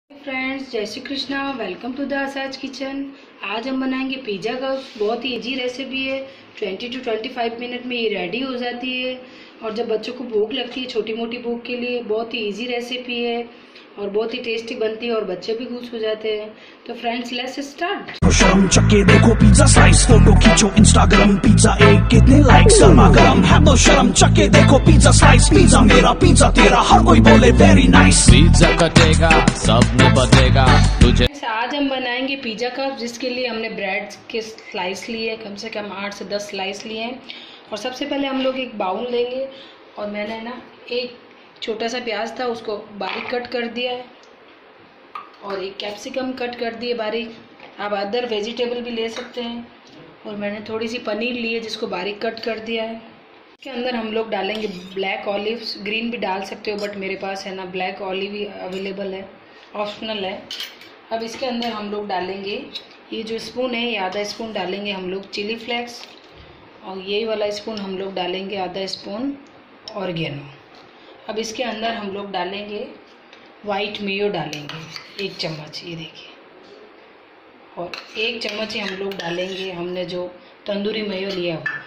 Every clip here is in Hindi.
फ्रेंड्स, जय Shri Krishna. Welcome to the आसाज किचन। आज हम बनाएंगे पिज़्ज़ा का। बहुत ही इजी रेसिपी है। 20 to 25 मिनट में ये रेडी हो जाती है। और जब बच्चों को भूख लगती है, छोटी मोटी भूख के लिए बहुत ही इजी रेसिपी है और बहुत ही टेस्टी बनती है और बच्चे भी खुश हो जाते हैं। तो फ्रेंड्स, लेट्स स्टार्ट। शर्म चक्के देखो पिज्जा स्लाइस, फोटो खींचो इंस्टाग्राम, पिज्जा एक कितने लाइक्स, गर्मा गर्म है तो शर्म चक्के देखो पिज्जा स्लाइस, पिज्जा मेरा पिज्जा तेरा, हर कोई बोले वेरी नाइस। पिज्जा कटेगा सब में बचेगा तुझे। आज हम बनाएंगे पिज़्ज़ा कप, जिसके लिए हमने ब्रेड के स्लाइस लिए, कम से कम 8 से 10 स्लाइस लिए हैं। और सबसे पहले हम लोग एक बाउल लेंगे और मैंने ना एक छोटा सा प्याज था, उसको बारीक कट कर दिया है और एक कैप्सिकम कट कर दिए बारीक। आप अदर वेजिटेबल भी ले सकते हैं। और मैंने थोड़ी सी पनीर ली है, जिसको बारीक कट कर दिया है। इसके अंदर हम लोग डालेंगे ब्लैक ऑलिव्स। ग्रीन भी डाल सकते हो, बट मेरे पास है ना ब्लैक ऑलिव ही अवेलेबल है, ऑप्शनल है। अब इसके अंदर हम लोग डालेंगे, ये जो स्पून है ये आधा स्पून डालेंगे हम लोग चिली फ्लेक्स, और ये वाला स्पून हम लोग डालेंगे आधा स्पून ऑरिगेनो। अब इसके अंदर हम लोग डालेंगे वाइट मेयो, डालेंगे 1 चम्मच, ये देखिए। और 1 चम्मच ही हम लोग डालेंगे हमने जो तंदूरी मेयो लिया हुआ।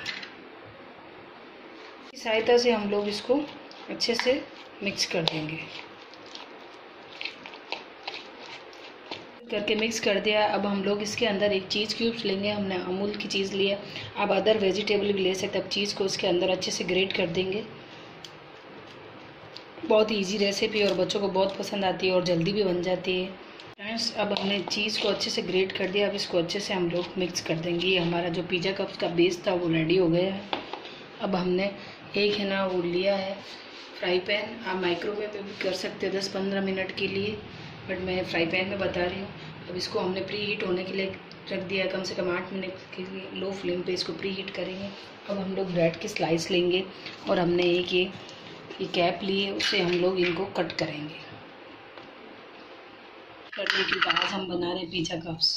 इस सहायता से हम लोग इसको अच्छे से मिक्स कर देंगे। करके मिक्स कर दिया। अब हम लोग इसके अंदर एक चीज़ क्यूब्स लेंगे। हमने अमूल की चीज़ ली है, आप अदर वेजिटेबल भी ले सकते हैं। अब चीज़ को इसके अंदर अच्छे से ग्रेट कर देंगे। बहुत ही इजी रेसिपी और बच्चों को बहुत पसंद आती है और जल्दी भी बन जाती है। फ्रेंड्स, अब हमने चीज़ को अच्छे से ग्रेट कर दिया। अब इसको अच्छे से हम लोग मिक्स कर देंगे। ये हमारा जो पिज़्ज़ा कप का बेस था वो रेडी हो गया है। अब हमने एक है ना वो लिया है फ्राई पैन। आप माइक्रोवेव में भी कर सकते हो 10-15 मिनट के लिए, बट मैं फ्राई पैन में बता रही हूँ। अब इसको हमने प्री हीट होने के लिए रख दिया है, कम से कम 8 मिनट के लिए लो फ्लेम पे इसको प्री हीट करेंगे। अब हम लोग ब्रेड की स्लाइस लेंगे और हमने एक ये कैप ली है, उससे हम लोग इनको कट करेंगे। क्योंकि आज हम बना रहे हैं पिज़्ज़ा कप्स,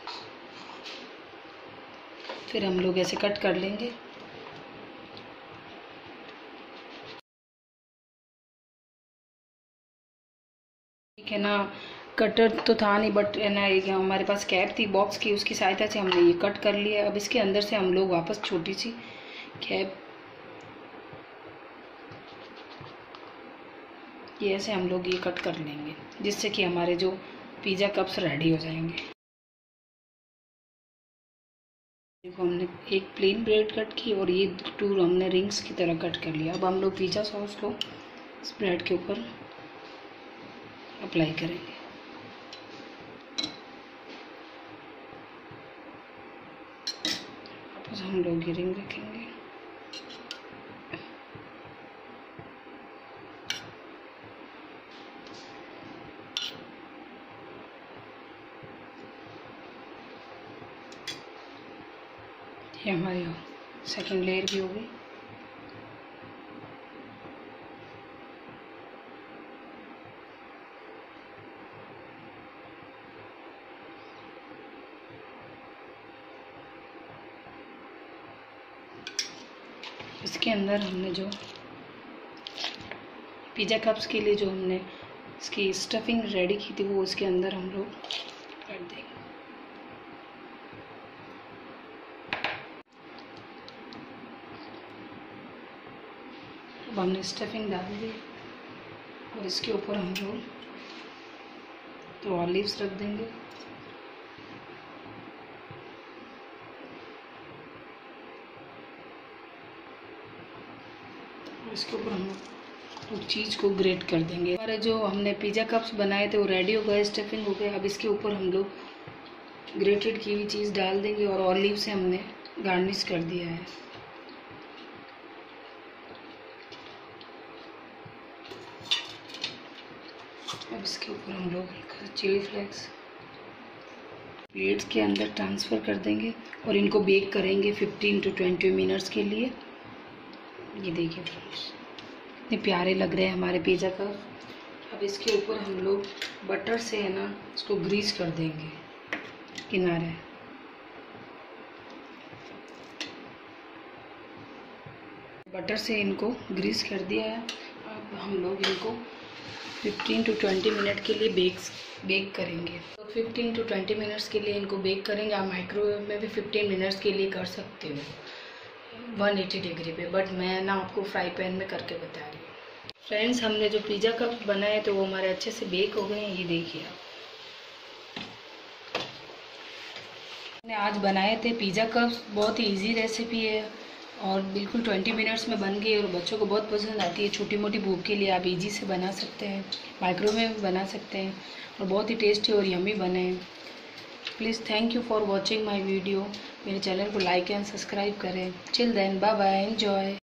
फिर हम लोग ऐसे कट कर लेंगे। ठीक है ना, कटर तो था नहीं, बट है ना एक हमारे पास कैप थी बॉक्स की, उसकी सहायता से हमने ये कट कर लिया। अब इसके अंदर से हम लोग वापस छोटी सी कैप, ये ऐसे हम लोग ये कट कर लेंगे, जिससे कि हमारे जो पिज़्ज़ा कप्स रेडी हो जाएंगे। देखो, हमने एक प्लेन ब्रेड कट की और ये 2 हमने रिंग्स की तरह कट कर लिया। अब हम लोग पिज़्ज़ा सॉस को इस ब्रेड के ऊपर अप्लाई करेंगे। वापस हम लोग ये रिंग रखेंगे। ये हमारी सेकंड लेयर भी हो गई। इसके अंदर हमने जो पिज़्ज़ा कप्स के लिए जो हमने इसकी स्टफिंग रेडी की थी, वो इसके अंदर हम लोग कर देंगे। अब हमने स्टफिंग डाल दी और इसके ऊपर हम लोग तो ऑलिव्स रख देंगे। इसके ऊपर हम लोग चीज़ को ग्रेट कर देंगे। हमारे जो हमने पिज़्ज़ा कप्स बनाए थे वो रेडी हो गए, स्टफिंग हो गए। अब इसके ऊपर हम लोग ग्रेटेड की हुई चीज़ डाल देंगे और ऑलिव से हमने गार्निश कर दिया है। अब इसके ऊपर हम लोग चिली फ्लेक्स प्लेट्स के अंदर ट्रांसफ़र कर देंगे और इनको बेक करेंगे 15 to 20 मिनट्स के लिए। ये देखिए फ्रेंड्स, इतने प्यारे लग रहे हैं हमारे पिज़्ज़ा का। अब इसके ऊपर हम लोग बटर से है ना इसको ग्रीस कर देंगे किनारे। बटर से इनको ग्रीस कर दिया है। अब हम लोग इनको 15 to 20 मिनट के लिए बेक करेंगे। तो 15 to 20 मिनट्स के लिए इनको बेक करेंगे। आप माइक्रोवेव में भी 15 मिनट्स के लिए कर सकते हो 180 डिग्री पे, बट मैं ना आपको फ्राई पैन में करके बता रही हूँ। फ्रेंड्स, हमने जो पिज़्ज़ा कप बनाए तो वो हमारे अच्छे से बेक हो गए हैं। ये देखिए आप, मैंने आज बनाए थे पिज़्ज़ा कप्स। बहुत ही इजी रेसिपी है और बिल्कुल 20 मिनट्स में बन गई और बच्चों को बहुत पसंद आती है। छोटी मोटी भूख के लिए आप इजी से बना सकते हैं, माइक्रोवेव में बना सकते हैं और बहुत ही टेस्टी और यम्मी बने हैं। Please thank you for watching my video. मेरे चैनल को लाइक एंड सब्सक्राइब करें। Till then bye bye, enjoy.